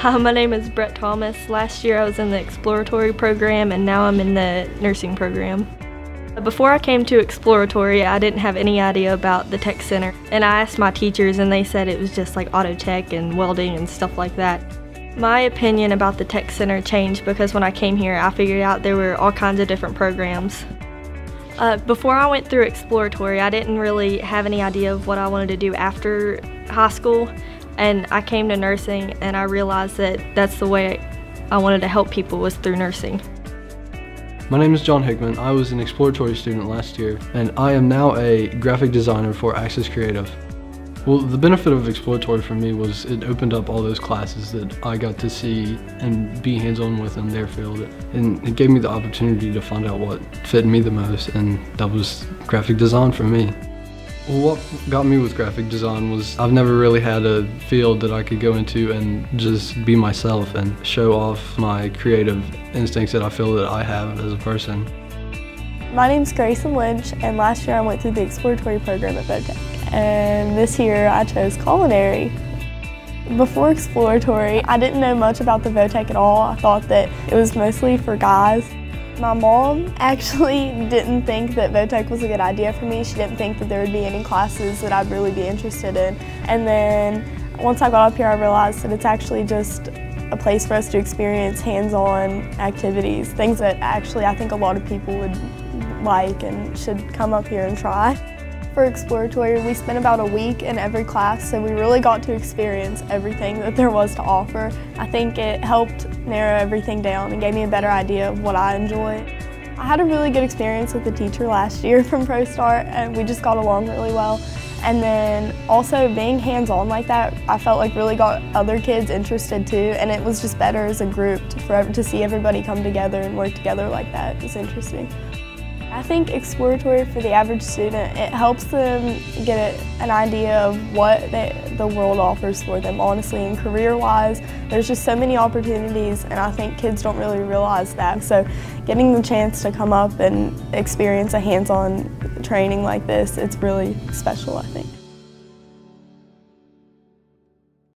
Hi, my name is Brett Thomas. Last year I was in the Exploratory program and now I'm in the nursing program. Before I came to Exploratory, I didn't have any idea about the tech center, and I asked my teachers and they said it was just like auto tech and welding and stuff like that. My opinion about the tech center changed because when I came here I figured out there were all kinds of different programs. Before I went through Exploratory, I didn't really have any idea of what I wanted to do after high school, and I came to nursing and I realized that that's the way I wanted to help people, was through nursing. My name is John Hickman. I was an Exploratory student last year, and I am now a graphic designer for Access Creative. Well, the benefit of Exploratory for me was it opened up all those classes that I got to see and be hands-on with in their field, and it gave me the opportunity to find out what fit me the most, and that was graphic design for me. Well, what got me with graphic design was I've never really had a field that I could go into and just be myself and show off my creative instincts that I feel that I have as a person. My name's Grayson Lynch, and last year I went through the Exploratory program at Vodtech. And this year I chose culinary. Before Exploratory, I didn't know much about the Vodtech at all. I thought that it was mostly for guys. My mom actually didn't think that Vodtech was a good idea for me. She didn't think that there would be any classes that I'd really be interested in. And then once I got up here, I realized that it's actually just a place for us to experience hands-on activities, things that actually I think a lot of people would like and should come up here and try. For Exploratory, we spent about a week in every class, so we really got to experience everything that there was to offer. I think it helped narrow everything down and gave me a better idea of what I enjoy. I had a really good experience with the teacher last year from ProStart, and we just got along really well. And then also being hands-on like that, I felt like really got other kids interested too, and it was just better as a group to see everybody come together and work together like that. It was interesting. I think Exploratory for the average student, it helps them get an idea of what the world offers for them, honestly, and career-wise. There's just so many opportunities, and I think kids don't really realize that. So getting the chance to come up and experience a hands-on training like this, it's really special, I think.